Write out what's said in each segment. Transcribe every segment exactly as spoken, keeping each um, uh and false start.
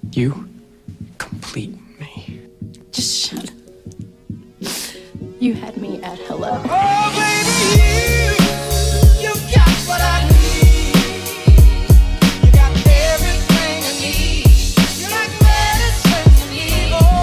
You complete me. Just shut up. You had me at hello. Oh, baby, you, you got what I need. You got everything I need. You're like medicine to me, oh.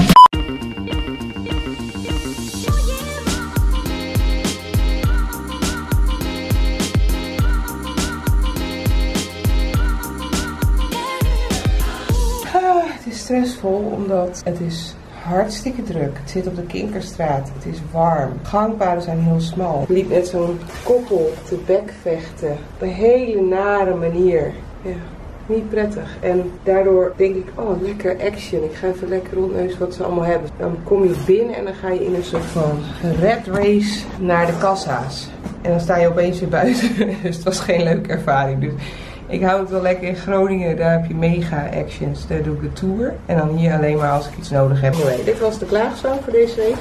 Ah, het is stressvol omdat het is hartstikke druk. Het zit op de Kinkerstraat. Het is warm. Gangpaden zijn heel smal. Ik liep net zo'n koppel te bekvechten. Op een hele nare manier. Ja, niet prettig. En daardoor denk ik, oh lekker action. Ik ga even lekker rondneuzen wat ze allemaal hebben. Dan kom je binnen en dan ga je in een soort van red race naar de kassa's. En dan sta je opeens weer buiten. Dus het was geen leuke ervaring. Dus ik hou het wel lekker in Groningen, daar heb je mega actions, daar doe ik de tour. En dan hier alleen maar als ik iets nodig heb. Anyway, dit was de klaagzang voor deze week.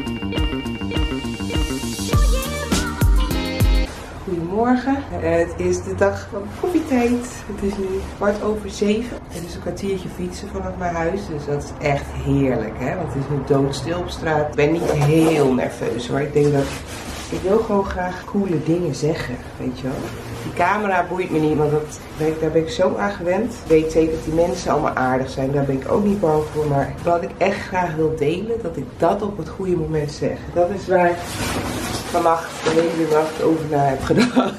Goedemorgen, het is de dag van koffietijd. Het is nu kwart over zeven. Het is een kwartiertje fietsen vanaf mijn huis, dus dat is echt heerlijk, hè? Want het is nu doodstil op straat. Ik ben niet heel nerveus hoor, ik denk dat ik wil gewoon graag coole dingen zeggen, weet je wel. Die camera boeit me niet, want dat, daar ben ik zo aan gewend. Ik weet zeker dat die mensen allemaal aardig zijn, daar ben ik ook niet bang voor. Maar wat ik echt graag wil delen, dat ik dat op het goede moment zeg. Dat is waar ik vannacht de hele nacht over na heb gedacht.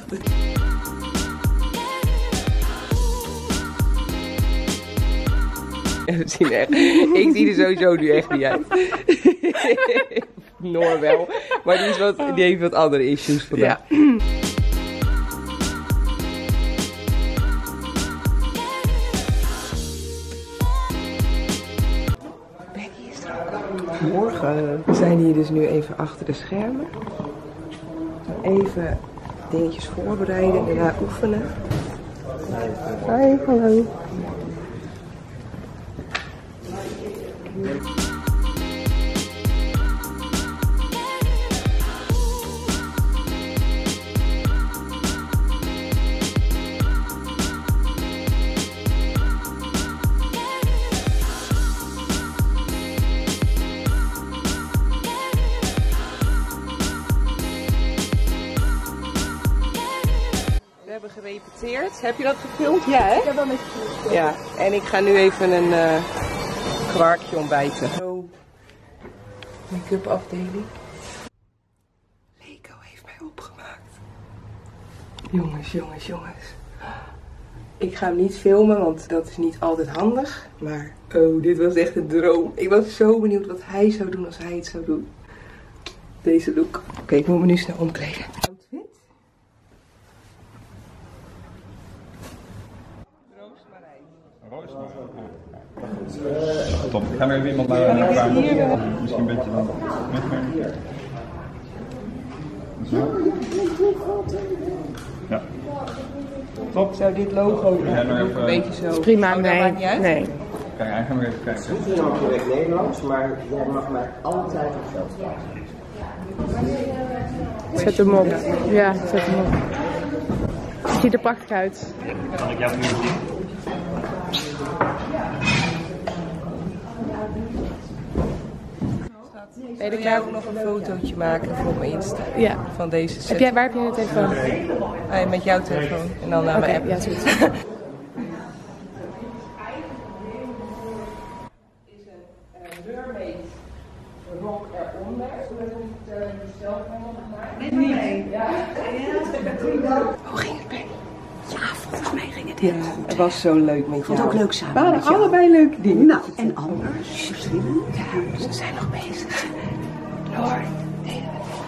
We zien echt, ik zie er sowieso nu echt niet uit. Noor wel, maar die, is wat, die heeft wat andere issues vandaag. Ja. Morgen. We zijn hier dus nu even achter de schermen. Even dingetjes voorbereiden en daarna oefenen. Hi, hallo. We hebben gerepeteerd. Heb je dat gefilmd? Ja, hè? Ik heb wel met gefilmd. Ja, en ik ga nu even een uh, kwarkje ontbijten. Zo, make-up afdeling. Lego heeft mij opgemaakt. Jongens, jongens, jongens. Ik ga hem niet filmen, want dat is niet altijd handig. Maar, oh, dit was echt een droom. Ik was zo benieuwd wat hij zou doen als hij het zou doen. Deze look. Oké, okay, ik moet me nu snel omkleden. Outfit. Top. Ik ga er even iemand naar de kamer. Misschien een beetje dan wegnemen. Zo. Ja. Top. Zou dit logo ja, nog even, een beetje zo. Prima, oh, nee. nee. Kijk, hij gaat nog even kijken. Niet iemand direct Nederlands, maar jij mag mij altijd op veld staan. Zet hem op. Ja, zet hem op. Het ziet er prachtig uit. Kan ik jou nu zien? Ben je er ook nog een fotootje maken voor mijn Insta? Ja. Van deze set. Heb jij, waar heb jij je telefoon? Ah, met jouw telefoon. En dan naar Oké, mijn app. ja, is goed. Is een mermaid rok eronder. Zullen we het zelf helemaal gemaakt? Nee, nee. Ja. Hoe ging het bij? Ja, volgens mij ging het heel Ja, goed. het was zo leuk met jou. Vond het ook leuk samen We hadden met jou. allebei leuke dingen. Nou, en anders? Ja, ze zijn nog bezig. Noor. Nee.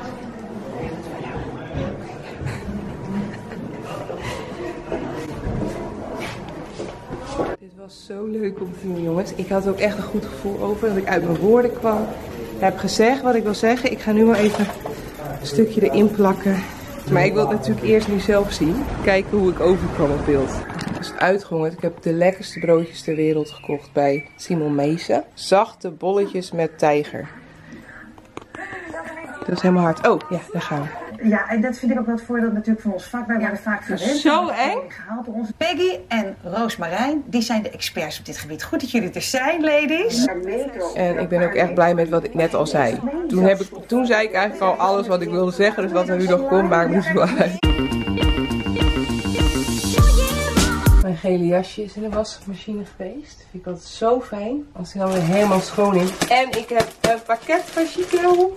Dit was zo leuk om te doen, jongens. Ik had ook echt een goed gevoel over dat ik uit mijn woorden kwam. Ik heb gezegd wat ik wil zeggen. Ik ga nu maar even een stukje erin plakken. Maar ik wil het natuurlijk eerst nu zelf zien. Kijken hoe ik overkwam op beeld. Het is uitgehongerd. Ik heb de lekkerste broodjes ter wereld gekocht bij Simon Meesen. Zachte bolletjes met tijger. Dat is helemaal hard. Oh, ja, daar gaan we. Ja, en dat vind ik ook wel het voordeel natuurlijk van ons vak. Wij worden vaak verwend. Zo eng. Gehaald door onze Peggy en Roosmarijn. Die zijn de experts op dit gebied. Goed dat jullie er zijn, ladies. En ik ben ook echt blij met wat ik net al zei. Toen, heb ik, toen zei ik eigenlijk al alles wat ik wilde zeggen. Dus wat er nu nog komt, maakt me niet zo uit. Mijn gele jasje is in de wasmachine geweest. Dat vind ik altijd zo fijn. Als hij dan weer helemaal schoon is. En ik heb een pakket van Chico.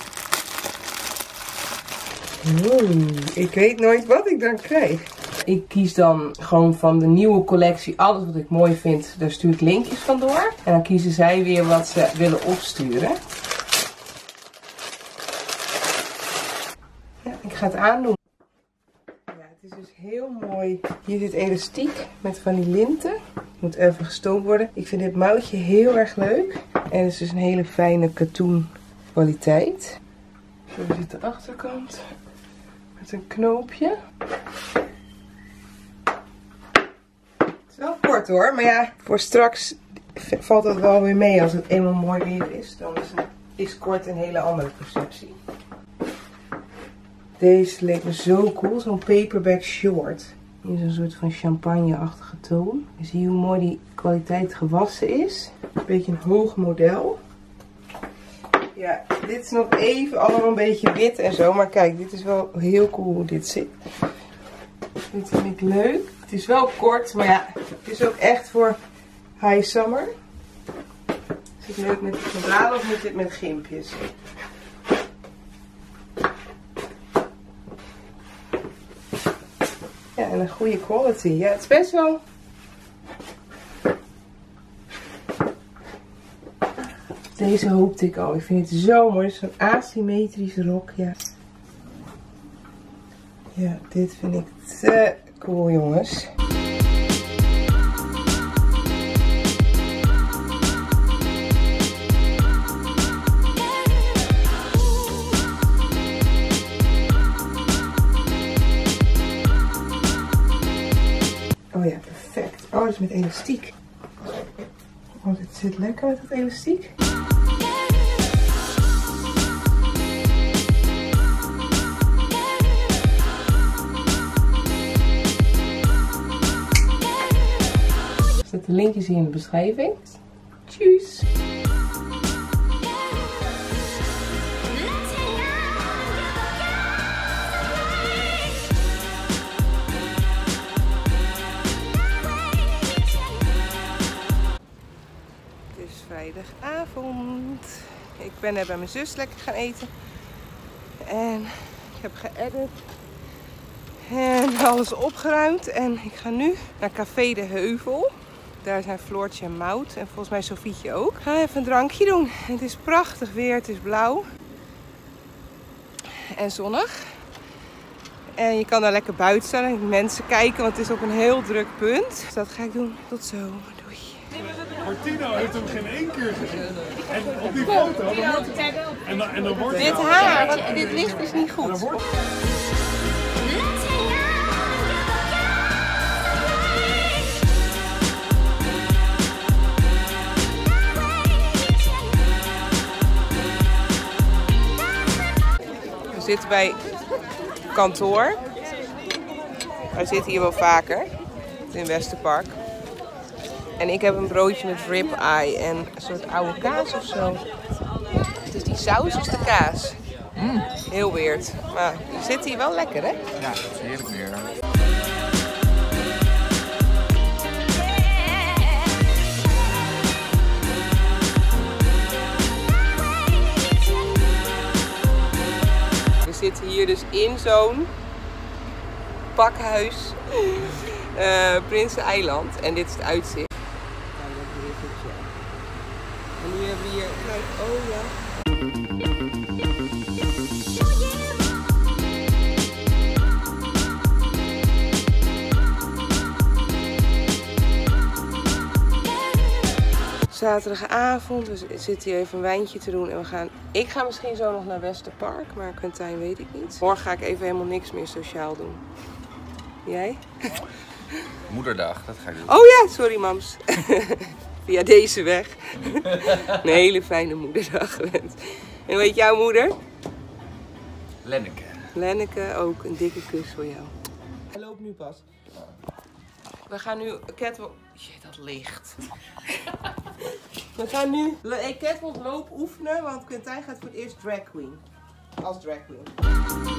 Oeh, ik weet nooit wat ik dan krijg. Ik kies dan gewoon van de nieuwe collectie alles wat ik mooi vind. Daar stuur ik linkjes van door. En dan kiezen zij weer wat ze willen opsturen. Ja, ik ga het aandoen. Ja, het is dus heel mooi. Hier zit elastiek met van die linten. Moet even gestoomd worden. Ik vind dit mouwtje heel erg leuk. En het is dus een hele fijne katoen kwaliteit. Zo zit de achterkant. Met een knoopje. Het is wel kort hoor, maar ja, voor straks valt dat wel weer mee als het eenmaal mooi weer is. Dan is, het, is kort een hele andere perceptie. Deze leek me zo cool, zo'n paperback short. Hier is een soort van champagne-achtige toon. Je ziet hoe mooi die kwaliteit gewassen is. Een beetje een hoog model. Ja, dit is nog even allemaal een beetje wit en zo. Maar kijk, dit is wel heel cool hoe dit zit. Dit vind ik leuk. Het is wel kort, maar ja, het is ook echt voor high summer. Is het leuk met de sandalen of moet dit met gimpjes? Ja, en een goede quality. Ja, het is best wel... Deze hoopte ik al. Ik vind het zo mooi. Het is zo'n asymmetrische rok. Ja. Ja, dit vind ik te cool, jongens. Oh ja, perfect. Oh, dat is met elastiek. Oh, dit zit lekker met het elastiek. Zet de linkjes hier in de beschrijving. Tjus! Het is vrijdagavond. Ik ben net bij mijn zus lekker gaan eten. En ik heb geëdit. En alles opgeruimd. En ik ga nu naar Café de Heuvel. Daar zijn Floortje en Mout. En volgens mij Sofietje ook. Ik ga even een drankje doen. Het is prachtig weer. Het is blauw. En zonnig. En je kan daar lekker buiten staan en mensen kijken. Want het is ook een heel druk punt. Dus dat ga ik doen. Tot zo. Doei. Martino heeft hem geen één keer gezien. En op die foto. Dan wordt het, en, dan, en dan wordt Dit haar, wat, dit licht is niet goed. We zitten bij kantoor. Wij zitten hier wel vaker. In Westerpark. En ik heb een broodje met rib-eye en een soort oude kaas of zo. Het is die saus of de kaas? Mm. Heel weird. Maar je zit hier wel lekker, hè? Ja, dat is heerlijk weer. We zitten hier dus in zo'n pakhuis. Uh, Prinseneiland. En dit is het uitzicht. En nu hebben we hier, kijk, oh ja. Zaterdagavond, we zitten hier even een wijntje te doen en we gaan, ik ga misschien zo nog naar Westerpark, maar Quintijn weet ik niet. Morgen ga ik even helemaal niks meer sociaal doen. Jij? Moederdag, dat ga ik doen. Oh ja, sorry mams. Via deze weg. Een hele fijne moederdag gewend. En hoe heet jouw moeder? Lenneke. Lenneke, ook een dikke kus voor jou. Hij loopt nu pas. We gaan nu catwalk... Jee, dat licht. We gaan nu hey, catwalk loop oefenen, want Quintijn gaat voor het eerst drag queen. Als drag queen.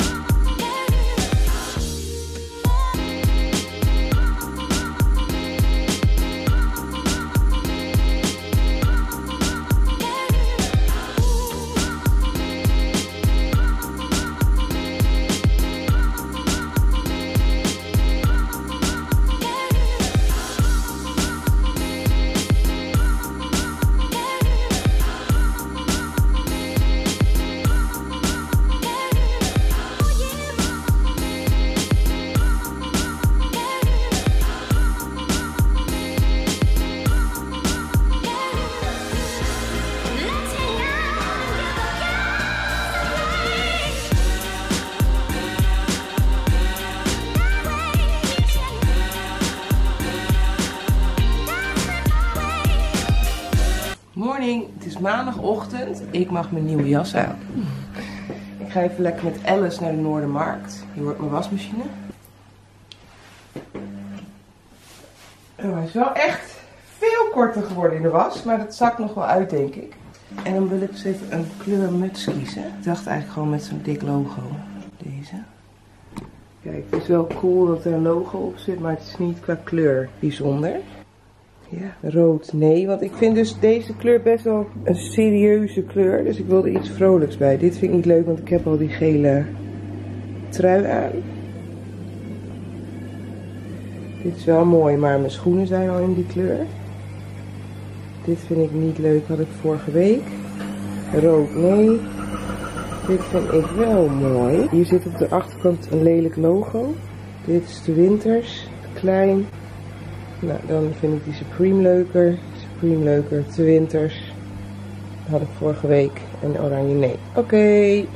Morning, het is maandagochtend. Ik mag mijn nieuwe jas aan. Ik ga even lekker met Alice naar de Noordermarkt. Hier wordt mijn wasmachine. Oh, hij is wel echt veel korter geworden in de was, maar dat zakt nog wel uit, denk ik. En dan wil ik dus even een kleur muts kiezen. Ik dacht eigenlijk gewoon met zo'n dik logo. Deze. Kijk, het is wel cool dat er een logo op zit, maar het is niet qua kleur bijzonder. Ja, rood nee, want ik vind dus deze kleur best wel een serieuze kleur. Dus ik wilde iets vrolijks bij. Dit vind ik niet leuk, want ik heb al die gele trui aan. Dit is wel mooi, maar mijn schoenen zijn al in die kleur. Dit vind ik niet leuk, had ik vorige week. Rood nee. Dit vind ik wel mooi. Hier zit op de achterkant een lelijk logo. Dit is de winters, klein. Nou, dan vind ik die Supreme leuker. Supreme leuker, te winters. Dat had ik vorige week. En oranje nee. Oké. Okay.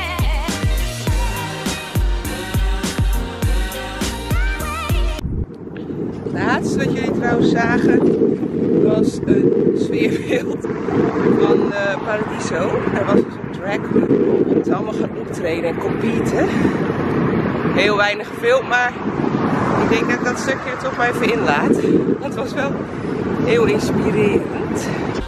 Het laatste wat jullie trouwens zagen was een sfeerbeeld van uh, Paradiso. Er was dus een drag queen. Ze allemaal gaan optreden en competen. Heel weinig gefilmd, maar ik denk dat ik dat stukje er toch maar even inlaat. Het was wel heel inspirerend.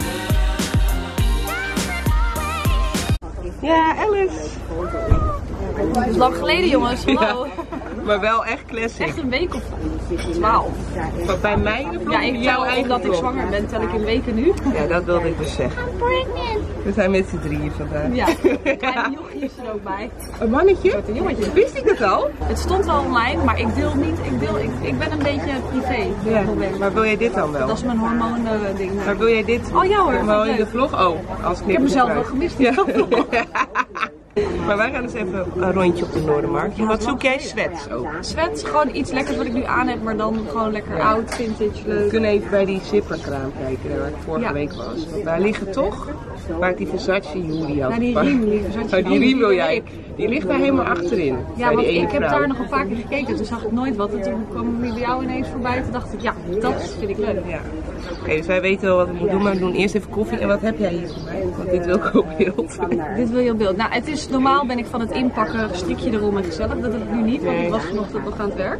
Ja, Alice. Het is lang geleden, jongens. Hallo. Ja, maar wel echt classic. Echt een week of twaalf. Maar bij mij de vlog? Ja, ik tel omdat ik zwanger ben, tel ik in weken nu. Ja, dat wilde ik dus zeggen. We zijn met z'n drieën vandaag. Ja, een kleine jochie is er ook bij. Een mannetje? Een jongetje. Wist ik dat al? Het stond al online, maar ik deel niet. Ik, deel, ik, ik ben een beetje privé. Ja, maar wil jij dit dan wel? Dat is mijn hormonen ding. Maar wil jij dit? Oh ja hoor. Gewoon in de vlog? Oh, als ik heb mezelf wel gemist. Ja. Maar wij gaan dus even een rondje op de Noordermarkt. Wat zoek jij? Sweats ook? Sweats, gewoon iets lekkers wat ik nu aan heb, maar dan gewoon lekker ja. oud, vintage, leuk. We kunnen even bij die zipperkraam kijken, waar ik vorige ja. week was. Want daar liggen toch, waar ik die Versace Julie had. Nou, die riem, die Versace oh, die riem wil jij. Die ligt daar helemaal achterin. Ja, want ik heb daar nog een paar keer gekeken, toen zag ik nooit wat. En toen kwam die bij jou ineens voorbij, toen dacht ik, ja, dat vind ik leuk. Ja. Oké, okay, dus wij weten wel wat we moeten doen, maar we doen eerst even koffie. En wat heb jij hier voor mij? Want dit wil ik op beeld. Dit wil je op beeld. Nou, het is, normaal ben ik van het inpakken, strikje erom en gezellig. Dat doe ik nu niet, want ik was vanochtend nog aan het werk.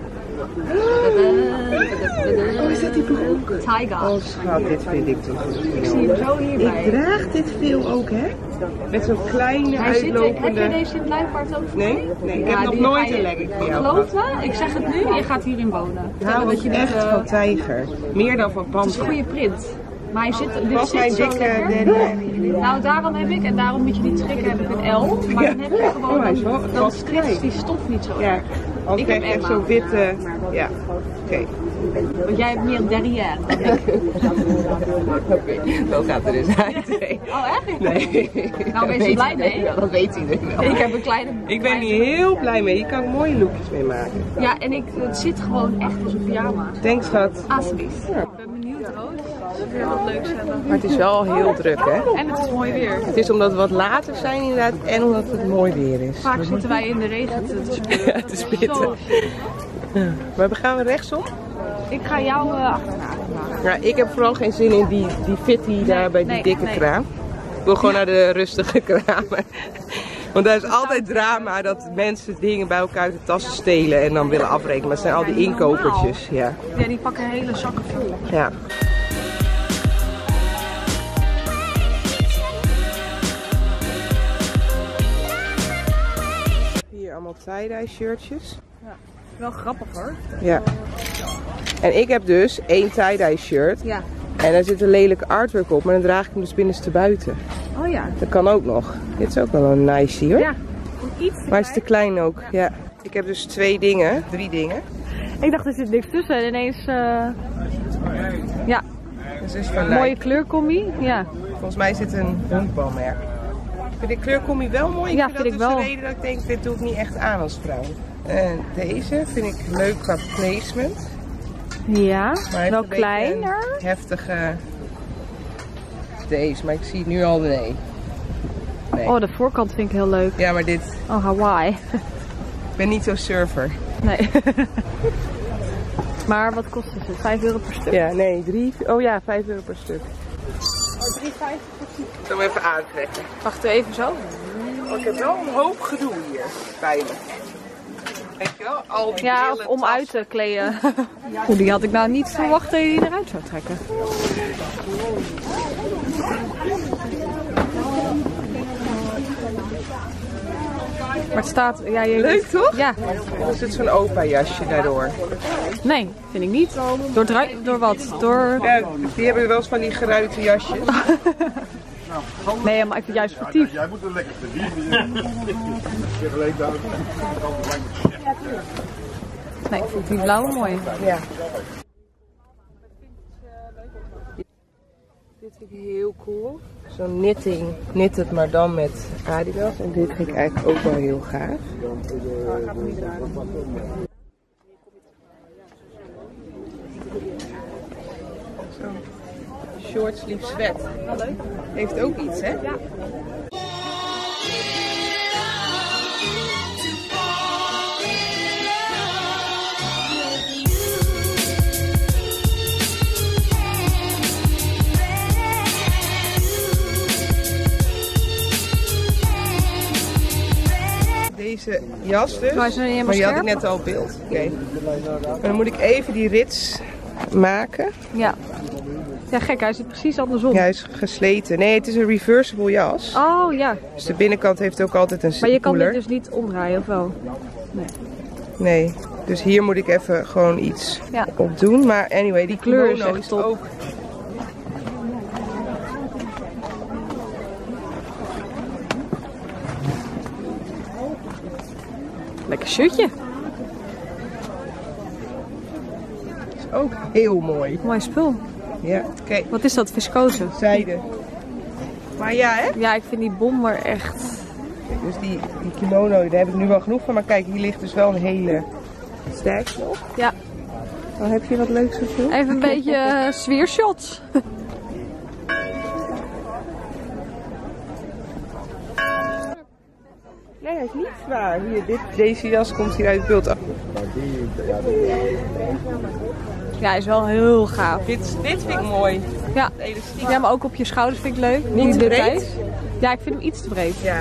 Oh, is dat die broek? Tyga. Oh schat, dit vind ik toch goed. Ik zie hem zo hierbij. Ik draag dit veel ook, hè? Met zo'n kleine Hij uitlopende... Zit, heb jij deze in Luipaard ook voor Nee, nee, ik ja, heb nog nooit een legging voor jou geloof me, ik zeg het nu, je gaat hierin wonen. Ik hou dat je echt uh, van tijger. Meer dan van panda. Het is een goede print. Maar hij zit, dit was zit mijn zo dikke lekker. Nou, daarom heb ik, en daarom moet je niet strikken, heb ik een L. Maar ja. Dan heb je gewoon, oh, dan, dan stretcht die stof niet zo. Ja, als ik heb echt zo'n witte, ja, oké. Okay. Want jij hebt meer derrière dan ik. Oké, zo gaat er dus uit. Nee. Oh echt? Nee. Nou, ben je blij mee? Ja, dat weet iedereen wel. Ik heb een kleine... Ik ben hier heel blij mee. Hier kan ik mooie lookjes mee maken. Ja, en ik, het zit gewoon echt als een pyjama. Thanks, schat. Alsjeblieft. Ja. Ik ben benieuwd, Roos. Het is weer wat leuks hebben. Maar het is wel heel druk, hè? En het is mooi weer. Het is omdat we wat later zijn inderdaad en omdat het mooi weer is. Vaak zitten wij in de regen te spitten. Ja, te spitten. Ja. Maar gaan we rechtsom? Ik ga jou uh, achterna. Ja, ik heb vooral geen zin in die, die fitty nee, daar bij die nee, dikke nee. kraam. Ik wil gewoon ja. naar de rustige kramen. Want daar is altijd drama dat mensen dingen bij elkaar uit de tassen stelen en dan willen afrekenen. Maar het zijn al die inkopertjes. Ja, Ja, die pakken hele zakken vol. ja. Hier allemaal tie-dye shirtjes. Wel grappig hoor. Ja. En ik heb dus één tie-dye shirt. Ja. En daar zit een lelijke artwork op, maar dan draag ik hem dus binnenste buiten. Oh ja. Dat kan ook nog. Dit is ook wel een nice hoor. Ja. Iets Maar hij is te klein ook. Ja. Ik heb dus twee dingen, drie dingen. Ik dacht er zit niks tussen en ineens... Uh... Ja, Dus is van mooie Nike. kleurcombi. Ja. Volgens mij is dit een honkbalmerk. Ik vind de kleurcombi wel mooi. Ik Ja, vind vind dat ik dus wel. de reden dat ik denk, dit doe ik niet echt aan als vrouw. En deze vind ik leuk qua placement. Ja, Maar hij heeft wel een beetje kleiner. een heftige... Deze, maar ik zie nu al de nee. Nee. Oh, de voorkant vind ik heel leuk. Ja, maar dit... Oh, Hawaii. Ik ben niet zo surfer. Nee. Maar wat kost het? vijf euro per stuk? Ja, nee, drie... Oh ja, vijf euro per stuk. drie vijftig per stuk. Ik zal hem even aantrekken. Wacht even zo. Oh, ik heb wel een hoop gedoe hier bij me. Weet je wel? Al die Ja, brillen, of om tassen. uit te kleden. Oeh, die had ik nou niet verwacht dat je die eruit zou trekken. Maar het staat... Ja, je... Leuk toch? Ja. Er zit zo'n opa jasje daardoor. Nee, vind ik niet. Door, drui- door wat? Door... Ja, die hebben wel eens van die geruite jasjes. Nee, maar ik vind het juist sportief. Jij moet er lekker verdienen. Ik alleen daar. Nee, ik vind die blauwe mooi. Ja. Dit vind ik heel cool. Zo'n knitting, knitted maar dan met Adidas. En dit vind ik eigenlijk ook wel heel gaaf. Zo'n short sleeve sweat. Heeft ook iets, hè? Ja. Deze jas dus, Maar hij is nog niet helemaal maar die had ik scherp. net al op beeld. Oké. Maar dan moet ik even die rits maken. Ja. Ja, gek, hij zit precies andersom. Ja, hij is gesleten. Nee, het is een reversible jas. Oh ja, Dus de binnenkant heeft ook altijd een maar je kan koeler. dit dus niet omdraaien, of wel? Nee, dus hier moet ik even gewoon iets Ja. op doen. Maar anyway, die kleur is kimono echt is top. ook... Lekker shirtje. is ook heel mooi. Mooi spul. Ja, oké. Wat is dat, viscose? Zijde. Maar ja, hè? Ja, ik vind die bomber echt... Dus die, die kimono, daar heb ik nu wel genoeg van. Maar kijk, hier ligt dus wel een hele stijfje op. Ja, Dan heb je wat leuks gevoeld. even een beetje uh, sfeershots. Nee, hij is niet zwaar. Hier, dit, deze jas komt hier uit beeld. Ja, hij is wel heel gaaf. Dit, dit vind ik mooi. Ja. Elastiek. Ja, maar ook op je schouders vind ik leuk. Niet te Die breed? details. Ja, ik vind hem iets te breed. Ja.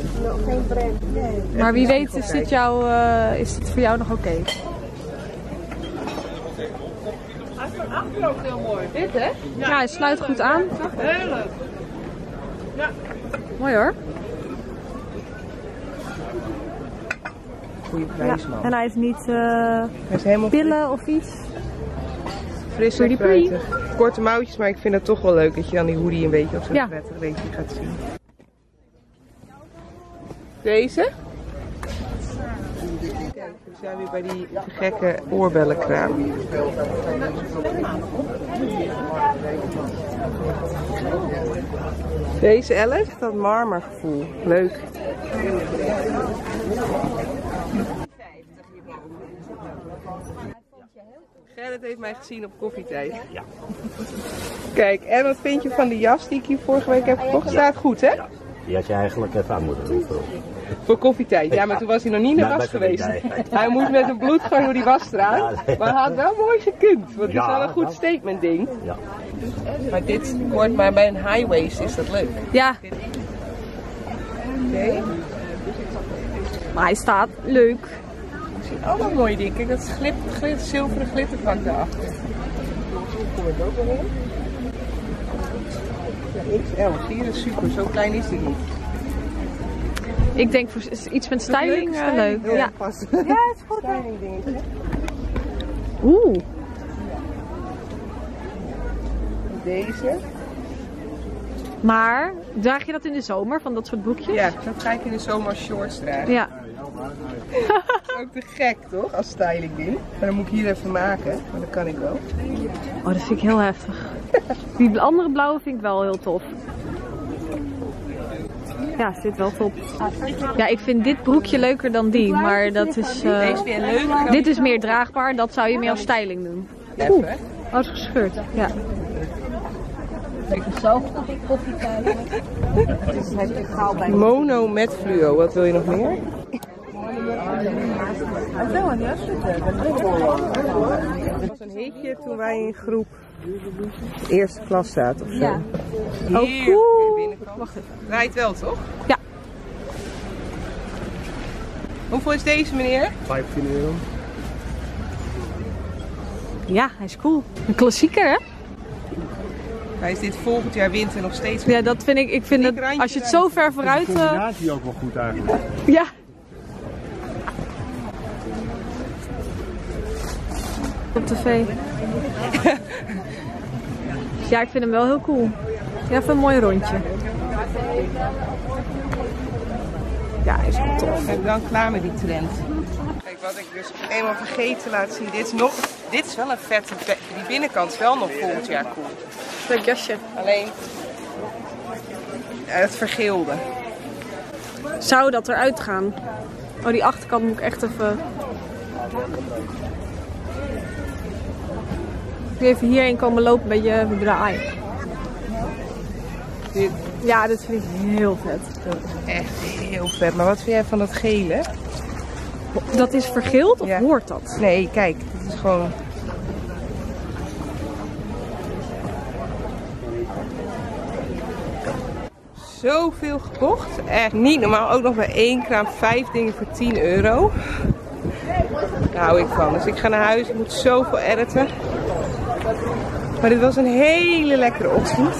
Maar wie weet is dit, jou, uh, is dit voor jou nog oké. Okay? Hij is van achter ook heel mooi. Dit, hè? Ja, hij sluit goed aan. Heerlijk. Mooi hoor. Goeie Ja. prijs, man. En hij is niet uh, Hij is helemaal pillen of iets. fris en Pretty pretty. fruitig. Korte mouwtjes, maar ik vind het toch wel leuk dat je dan die hoodie een beetje op zo'n Ja. prettig beetje gaat zien. Deze? Kijk, we zijn weer bij die gekke oorbellenkraam. Deze elf, dat marmergevoel. Leuk. Gerrit heeft mij gezien op koffietijd. Ja. Kijk, en wat vind je van de jas die ik hier vorige week heb gekocht? Staat goed, hè? Die had je eigenlijk even aan moeten doen. Voor. Voor koffietijd. Ja, maar toen was hij nog niet in de Nee, was dat weet ik geweest. niet. Hij moest met een bloedgang door die wasstraat. Ja, nee. Maar hij had wel mooi gekund. Want het is Ja, wel een goed ja. statement ding. Ja. Maar dit hoort maar bij een high waist is dat leuk. Ja, Oké. Maar hij staat leuk. Ik zie allemaal mooie dingen. Kijk, dat glit, glit, zilveren glitterpak daarachter. Kom ik ook wel in. Ja, X L, zie je, dat is super. Zo klein is die niet. Ik denk voor iets met styling uh, leuk. Ja, Ja, past. ja, het is goed. Styling dingetje. Oeh. Deze. Maar draag je dat in de zomer van dat soort broekjes? Ja, dat ga ik in de zomer als shorts dragen. Ja. Dat is ook te gek, toch? Als styling ding. Maar dan moet ik hier even maken. Maar dat kan ik wel. Oh, dat vind ik heel heftig. Die andere blauwe vind ik wel heel tof. Ja, zit wel top. Ja, ik vind dit broekje leuker dan die, maar dat is... Uh, Deze weer leuker dan... Dit is meer draagbaar, dat zou je meer als styling doen. Even. Oeh, oh, het is gescheurd. Ja. Mono met fluo, wat wil je nog meer? Het was een heetje toen wij in groep eerste klas zaten of zo. Ja. Oh, cool. Wacht even. Draait wel, toch? Ja. Hoeveel is deze, meneer? vijftien euro. Ja, hij is cool. Een klassieker, hè? Hij is dit volgend jaar winter nog steeds. Ja, dat vind ik. Ik vind dat als je het zo ver vooruit... De Uh... combinatie ook wel goed eigenlijk. Ja. Op tv. Ja, ik vind hem wel heel cool. Ja, even een mooi rondje. Ja, hij is wel tof. Ik ben dan klaar met die trend. Kijk, wat ik dus eenmaal vergeten laat zien. Dit is, nog, dit is wel een vette... Die binnenkant is wel nog volgend jaar cool. Leuk jasje. Alleen... Ja, het vergeelde. Zou dat eruit gaan? Oh, die achterkant moet ik echt even... Even hierheen komen lopen met je draaien. Dit Ja, dit vind ik heel vet. is echt heel vet. Maar wat vind jij van dat gele? Dat is vergeeld of Ja. hoort dat? Nee, kijk. Het is gewoon... Zoveel gekocht. Echt niet normaal. Ook nog bij één kraam vijf dingen voor tien euro. Daar hou ik van. Dus ik ga naar huis. Ik moet zoveel editen. Maar dit was een hele lekkere ochtend.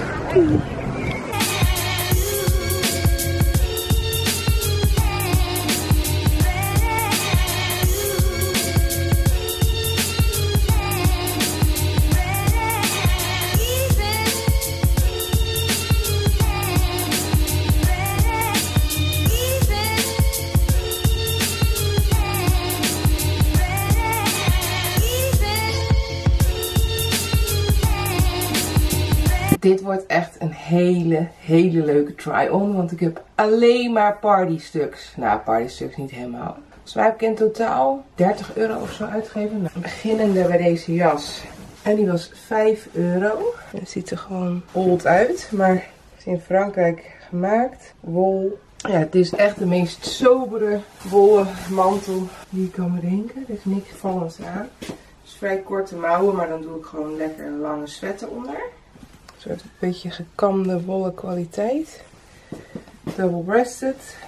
Dit wordt echt een hele, hele leuke try-on. Want ik heb alleen maar partystuks. Nou, partystuks niet helemaal. Volgens mij heb ik in totaal dertig euro of zo uitgegeven. Nou, beginnende bij deze jas. En die was vijf euro. Het ziet er gewoon old uit. Maar het is in Frankrijk gemaakt. Wol. Ja, het is echt de meest sobere wollen mantel die ik kan bedenken. Er is niks vallends aan. Het is vrij korte mouwen, maar dan doe ik gewoon lekker een lange sweater onder. Een soort beetje gekamde wollen kwaliteit. Double-breasted.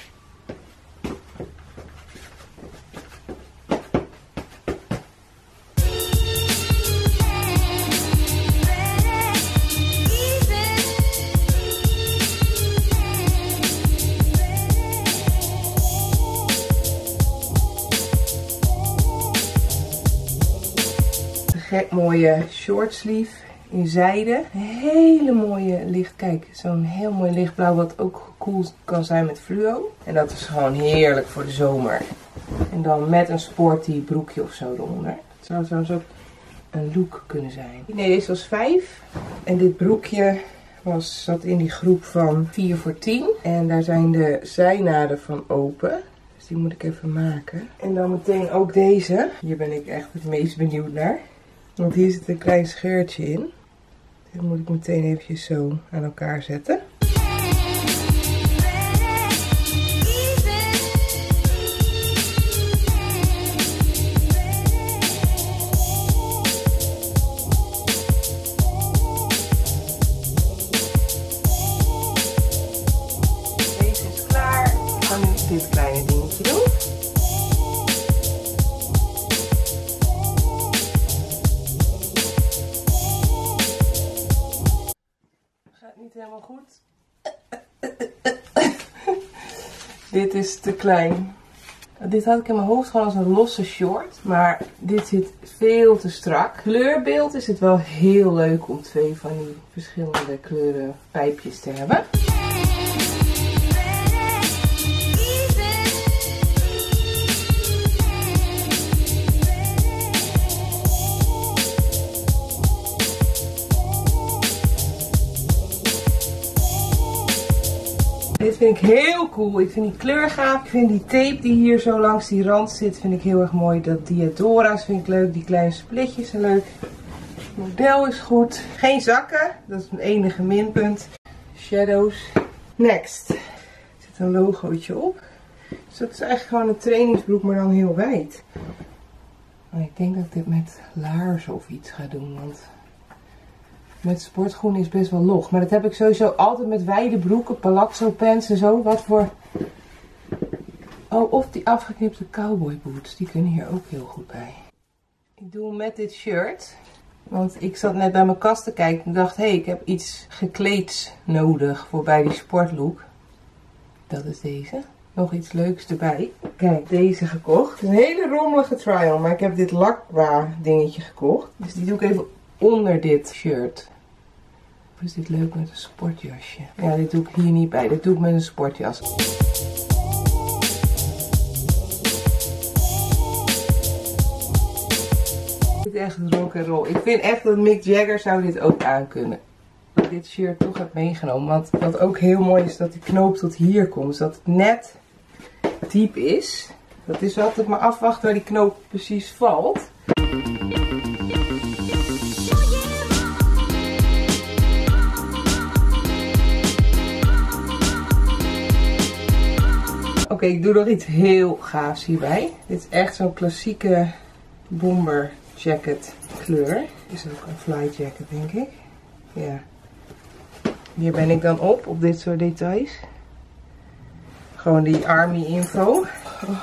Een gek mooie short sleeve. In zijde. Een hele mooie licht. Kijk, zo'n heel mooi lichtblauw wat ook cool kan zijn met fluo. En dat is gewoon heerlijk voor de zomer. En dan met een sporty broekje of zo eronder. Het zou trouwens ook een look kunnen zijn. Nee, deze was vijf. En dit broekje was, zat in die groep van vier voor tien. En daar zijn de zijnaden van open. Dus die moet ik even maken. En dan meteen ook deze. Hier ben ik echt het meest benieuwd naar. Want hier zit een klein scheurtje in. Dit moet ik meteen eventjes zo aan elkaar zetten. Deze is klaar. Dan nu dit kleine ding. niet helemaal goed. Dit is te klein. Dit had ik in mijn hoofd gewoon als een losse short. Maar dit zit veel te strak. Kleurbeeld is het wel heel leuk om twee van die verschillende kleuren pijpjes te hebben. Dit vind ik heel cool. Ik vind die kleur gaaf. Ik vind die tape die hier zo langs die rand zit, vind ik heel erg mooi. Dat Diadora's vind ik leuk. Die kleine splitjes zijn leuk. Het model is goed. Geen zakken. Dat is mijn enige minpunt. Shadows. Next. Er zit een logootje op. Dus dat is eigenlijk gewoon een trainingsbroek, maar dan heel wijd. Maar ik denk dat ik dit met laarzen of iets ga doen. Want met sportschoenen is best wel log. Maar dat heb ik sowieso altijd met wijde broeken, palazzo pants en zo. Wat voor... Oh, of die afgeknipte cowboy boots. Die kunnen hier ook heel goed bij. Ik doe hem met dit shirt. Want ik zat net bij mijn kast te kijken en dacht, hé, hey, ik heb iets gekleeds nodig voor bij die sportlook. Dat is deze. Nog iets leuks erbij. Kijk, deze gekocht. Een hele rommelige try-on, maar ik heb dit lakwa dingetje gekocht. Dus die doe ik even onder dit shirt. Of is dit leuk met een sportjasje? Ja, dit doe ik hier niet bij. Dit doe ik met een sportjas. Dit is echt rock and roll. Ik vind echt dat Mick Jagger zou dit ook aankunnen. Dat ik dit shirt toch heb meegenomen. Want wat ook heel mooi is, dat die knoop tot hier komt. Dus dat het net diep is. Dat is altijd maar afwachten waar die knoop precies valt. Oké, okay, ik doe nog iets heel gaafs hierbij. Dit is echt zo'n klassieke bomber jacket kleur. Dit is ook een fly jacket, denk ik. Ja. Hier ben ik dan op, op dit soort details. Gewoon die army info. Oh.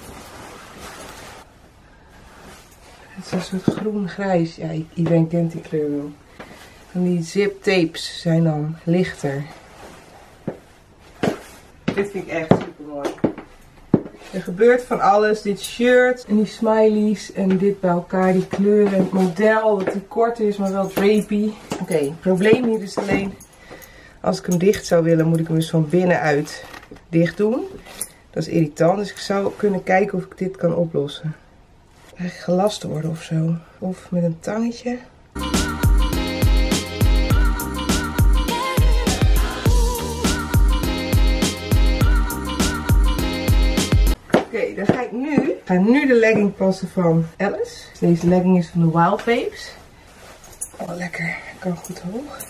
Het is een soort groen-grijs. Ja, iedereen kent die kleur wel. En die zip tapes zijn dan lichter. Dit vind ik echt super mooi. Er gebeurt van alles. Dit shirt en die smileys en dit bij elkaar. Die kleuren en het model. Dat die kort is, maar wel drapey. Oké, okay, het probleem hier is alleen. Als ik hem dicht zou willen, moet ik hem dus van binnenuit dicht doen. Dat is irritant. Dus ik zou kunnen kijken of ik dit kan oplossen. Eigenlijk gelast worden of zo. Of met een tangetje. Oké, okay, dan ga ik nu. Ik ga nu de legging passen van Alice. Deze legging is van de Wild Babes. Oh, lekker. Kan goed hoog.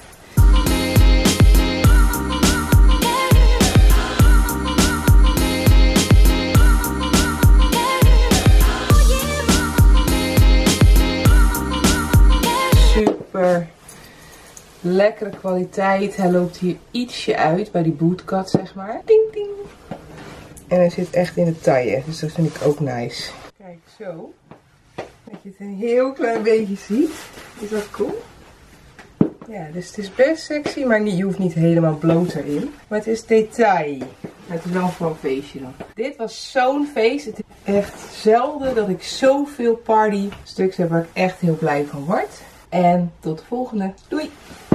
Super lekkere kwaliteit. Hij loopt hier ietsje uit bij die bootcut, zeg maar. Ding, ding. En hij zit echt in de taille, dus dat vind ik ook nice. Kijk, zo. Dat je het een heel klein beetje ziet. Is dat cool? Ja, dus het is best sexy, maar niet, je hoeft niet helemaal bloot erin. Maar het is detail. Het is wel voor een feestje dan. Dit was zo'n feest. Het is echt zelden dat ik zoveel party stuks heb waar ik echt heel blij van word. En tot de volgende. Doei!